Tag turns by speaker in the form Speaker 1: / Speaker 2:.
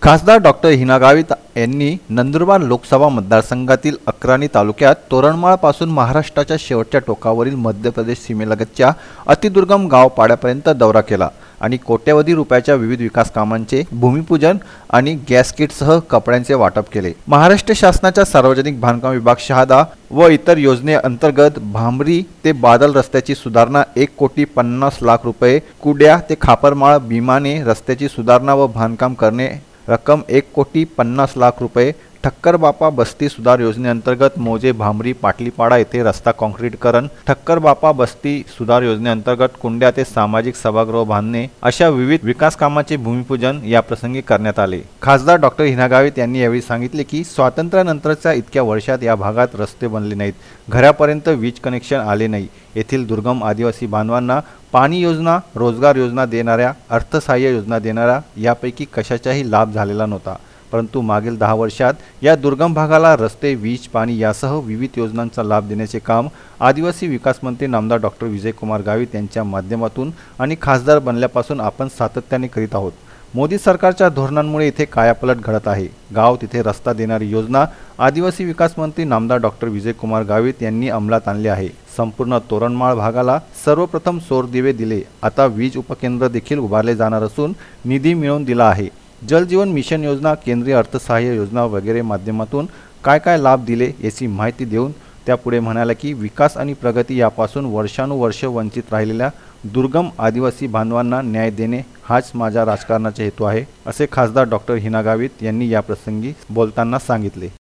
Speaker 1: खासदार डॉक्टर हिना गावित यांनी नंदुरबार लोकसभा मतदारसंघातील अक्राणी तालुक्यात तोरणमाळपासून महाराष्ट्राच्या शेवटच्या टोकावरील मध्य प्रदेश सीमेलगतच्या अतिदुर्गम गाव पाड्यापर्यंत दौरा केला आणि कोट्यवधी रुपयाच्या विविध विकास कामांचे भूमिपूजन आणि गॅस किटसह कपड्यांचे वाटप केले। महाराष्ट्र शासनाच्या सार्वजनिक बांधकाम विभाग शहादा व इतर योजनेअंतर्गत भांबरी ते बादल रस्त्याची सुधारणा 1,50,00,000 रुपये, कुड्या ते खापरमाळ भीमाने रस्त्याची सुधारणा व बांधकाम करणे रक्कम 1,50,00,000 रुपये, ठक्करबापा बस्ती सुधार योजनेअंतर्गत मोजे भांबरी पाटलीपाडा येथे रस्ता काँक्रीटकरण, ठक्करबापा बस्ती सुधार योजनेअंतर्गत कुंड्या ते सामाजिक सभागृह बांधणे अशा विविध विकास कामांचे भूमिपूजन या प्रसंगी करण्यात आले। खासदार डॉक्टर हिना गावित यांनी यावेळी सांगितले की स्वातंत्र्यानंतरच्या इतक्या वर्षात या भागात रस्ते बनले नाहीत, घरापर्यंत वीज कनेक्शन आले नाही। येथील दुर्गम आदिवासी बांधवांना पाणी योजना, रोजगार योजना देणाऱ्या, अर्थसहाय्य योजना देणाऱ्या यापैकी कशाचाही लाभ झालेला नव्हता, परंतु मागील 10 वर्षात या दुर्गम भागाला रस्ते, वीज, पाणी यासह विविध योजनांचा लाभ देण्याचे काम आदिवासी विकास मंत्री नामदार डॉक्टर विजयकुमार गावित यांच्या माध्यमातून आणि खासदार बनल्यापासून आपण सातत्याने करीत आहोत। मोदी सरकारच्या धोरणांमुळे इथे कायापालट घडत आहे। गाव तिथे रस्ता देणारी योजना आदिवासी विकास मंत्री नामदार डॉक्टर विजयकुमार गावित यांनी अंमलात आणली आहे। संपूर्ण तोरणमाळ भागाला सर्वप्रथम सौर दिवे दिले, आता वीज उपकेंद्र देखील उभारले जाणार असून निधी मिळवून दिला आहे। जल जीवन मिशन योजना, केंद्रीय अर्थसहाय्य योजना वगैरे माध्यमातून काय काय लाभ दिले याची माहिती देऊन त्यापुढे म्हणाले की विकास आणि प्रगती यापासून वर्षानुवर्ष वंचित राहिलेल्या दुर्गम आदिवासी बांधवांना न्याय देणे हाच माझा राजकारणाचा हेतू आहे, असे खासदार डॉक्टर हिना गावित यांनी या प्रसंगी बोलताना सांगितले।